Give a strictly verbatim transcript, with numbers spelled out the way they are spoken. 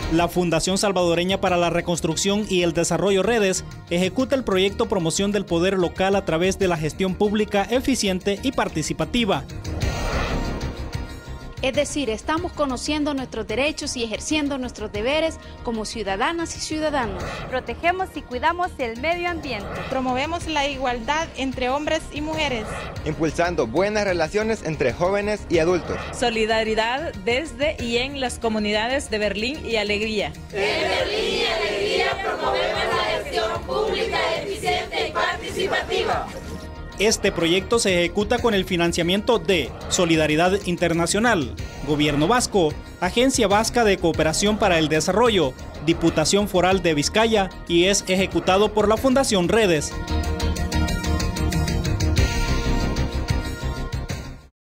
La Fundación Salvadoreña para la Reconstrucción y el Desarrollo Redes ejecuta el proyecto Promoción del Poder Local a través de la gestión pública eficiente y participativa. Es decir, estamos conociendo nuestros derechos y ejerciendo nuestros deberes como ciudadanas y ciudadanos. Protegemos y cuidamos el medio ambiente. Promovemos la igualdad entre hombres y mujeres. Impulsando buenas relaciones entre jóvenes y adultos. Solidaridad desde y en las comunidades de Berlín y Alegría. En Berlín y Alegría promovemos la gestión pública eficiente y participativa. Este proyecto se ejecuta con el financiamiento de Solidaridad Internacional, Gobierno Vasco, Agencia Vasca de Cooperación para el Desarrollo, Diputación Foral de Vizcaya y es ejecutado por la Fundación Redes.